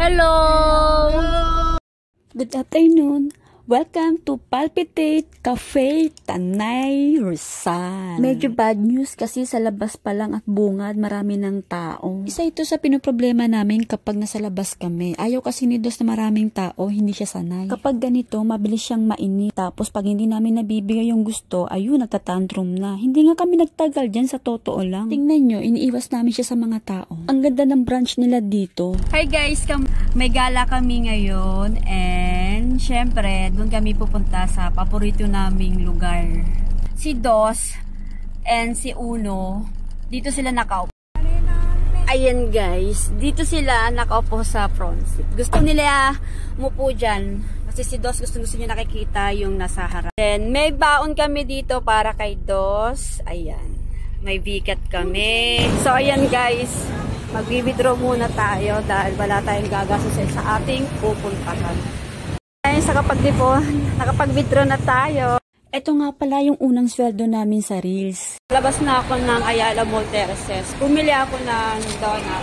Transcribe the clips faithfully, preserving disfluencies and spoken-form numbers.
Hello! Good afternoon. Welcome to Palpitate Cafe, Tanay, Rizal. Medyo bad news kasi sa labas pa lang at bungad marami ng tao. Isa ito sa pinoproblema namin kapag nasa labas kami. Ayaw kasi ni Dos na maraming tao, hindi siya sanay. Kapag ganito, mabilis siyang mainit. Tapos pag hindi namin nabibigay yung gusto, ayun, nagtatantrum na. Hindi nga kami nagtagal dyan, sa totoo lang. Tingnan nyo, iniiwas namin siya sa mga tao. Ang ganda ng branch nila dito. Hi guys, may gala kami ngayon and syempre, doon kami pupunta sa paborito naming lugar. Si Dos and si Uno, dito sila nakaupo. Ayan guys, dito sila nakaupo sa front seat. Gusto nila umupo dyan kasi si Dos gusto gusto niya nakikita yung nasa harap. Then may baon kami dito para kay Dos. Ayan, may bikat kami. So ayan guys, mag-withdraw muna tayo dahil wala tayong gagastos sa ating pupuntahan. Ay, sa kapag-dipon, nakapag-withdraw na tayo. Ito nga pala yung unang sweldo namin sa Reels. Labas na ako ng Ayala Mall Terraces. Pumili ako ng donut.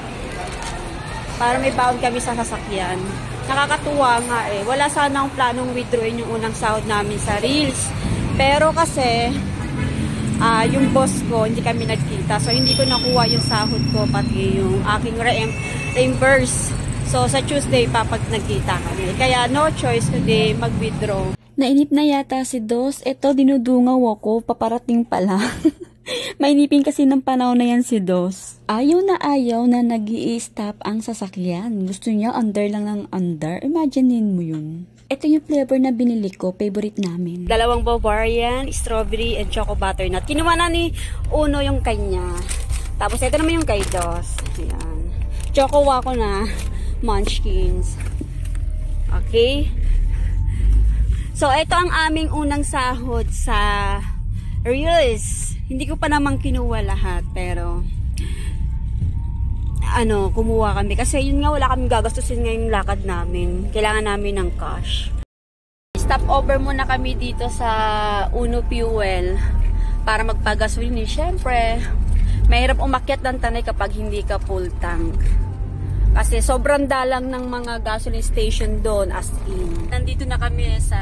Para may baon kami sa sasakyan. Nakakatuwa nga eh. Wala sana akong planong withdrawin yung unang sahod namin sa Reels. Pero kasi, uh, yung boss ko, hindi kami nagkita. So, hindi ko nakuha yung sahod ko, pati yung aking reimburse. So, sa Tuesday pa pag nagkita kami. Kaya no choice kundi mag-withdraw. Nainip na yata si Dos. Eto, dinudungaw ako. Paparating pala. Mainipin kasi ng panahon na yan si Dos. Ayaw na ayaw na nag-i-stop ang sasakyan. Gusto niya under lang ng under. Imaginein mo yun. Ito yung flavor na binili ko. Favorite namin. Dalawang Bavarian, strawberry, and choco butternut. Kinuha na ni Uno yung kanya. Tapos ito naman yung kay Dos. Ayan. Choco wako na. Munchkins. Okay? So, ito ang aming unang sahod sa Reels. Hindi ko pa naman kinuha lahat, pero ano, kumuha kami. Kasi yun nga, wala kami gagastusin ngayong lakad namin. Kailangan namin ng cash. Stop over muna kami dito sa Uno Fuel para magpagasolin. Siyempre, mahirap umakyat ng Tanay kapag hindi ka full tank. Kasi sobrang dalang ng mga gasoline station doon, as in. Nandito na kami sa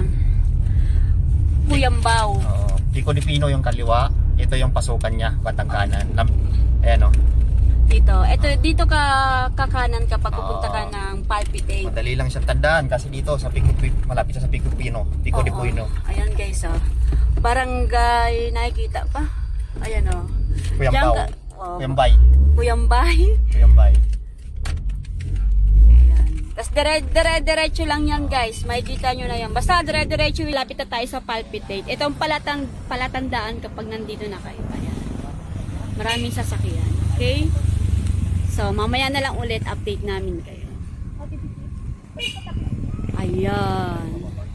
Cuyambao. Uh, Pico de Pino yung kaliwa. Ito yung pasukan niya, batang kanan. Ayan o. Dito. Ito, dito ka kakanan kapag pupunta ka ng Palpitate. Madali lang siyang tandaan kasi dito sa Pico, malapit sa Pico Pino. Pico de Pino. Ayan guys o. Oh. Barangay, nakikita pa? Ayan o. Oh. Cuyambao. Oh. Cuyambay. Cuyambay. Cuyambay. Tapos dire-diretso lang yan guys. Makikita nyo na yan. Basta dire-diretso, lapit na tayo sa Palpitate. Ito ang palatang, palatandaan kapag nandito na kayo. Ayan. Maraming sasakyan. Okay? So, mamaya na lang ulit update namin kayo. Ayan.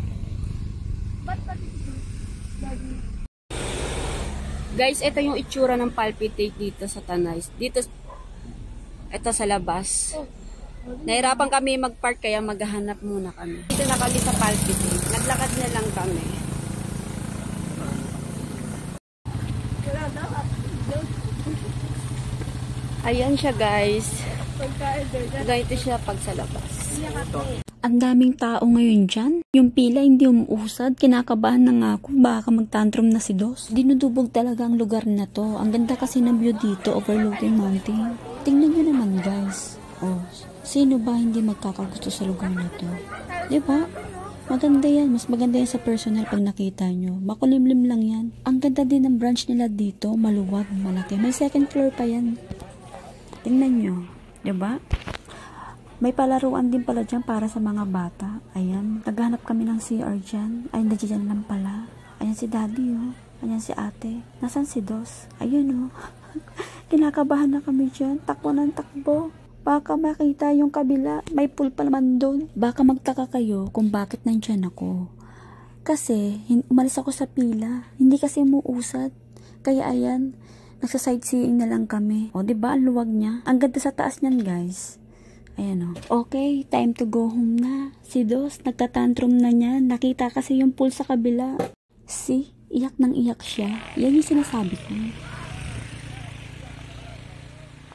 Guys, ito yung itsura ng Palpitate dito sa Tanay. Dito, ito sa labas. Nahirapan kami mag-park kaya maghahanap muna kami. Dito na kami sa Palpitate. Naglakad na lang kami. Ayan siya guys. Ganito siya pag sa labas. Ang daming tao ngayon dyan. Yung pila hindi umuusad. Kinakabahan na nga ako. Baka magtantrum na si Dos. Dinudubog talaga ang lugar na to. Ang ganda kasi ng view dito overlooking mountain. Tingnan nyo naman guys. Oh, sino ba hindi magkakagusto sa lugar na to? Diba? Maganda yan. Mas maganda yan sa personal pag nakita nyo. Makulimlim lang yan. Ang ganda din ng branch nila dito. Maluwag, malaki. May second floor pa yan. Tingnan nyo. Diba? May palaruan din pala dyan para sa mga bata. Ayan. Naghanap kami ng C R dyan. Ay, nandiyan lang pala. Ayan si daddy, oh. Ayan si ate. Nasaan si Dos? Ayun, oh. Kinakabahan na kami dyan. Takbo ng takbo. Baka makita yung kabila, may pool pa naman doon. Baka magtaka kayo kung bakit nandyan ako. Kasi, umalis ako sa pila. Hindi kasi umuusad. Kaya ayan, nagsa-sightseeing na lang kami. O, diba ang luwag niya? Ang ganda sa taas niyan, guys. Ayan o. Okay, time to go home na. Si Dos, nagtatantrum na niya. Nakita kasi yung pool sa kabila. See, iyak nang iyak siya. Yan yung sinasabi ko.